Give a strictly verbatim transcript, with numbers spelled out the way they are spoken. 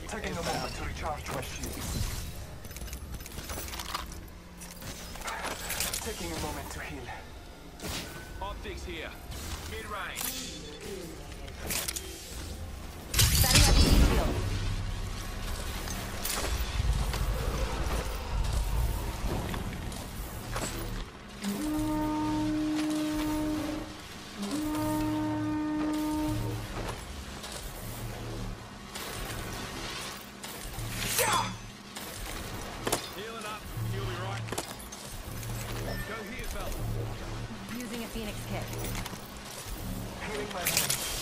Taking a moment to recharge my shields. Taking a moment to heal. Optics here. Mid-range. Setting up heat shield. Healing up. You'll be right. Go here, fella. Using a Phoenix kit. Healing my wounds.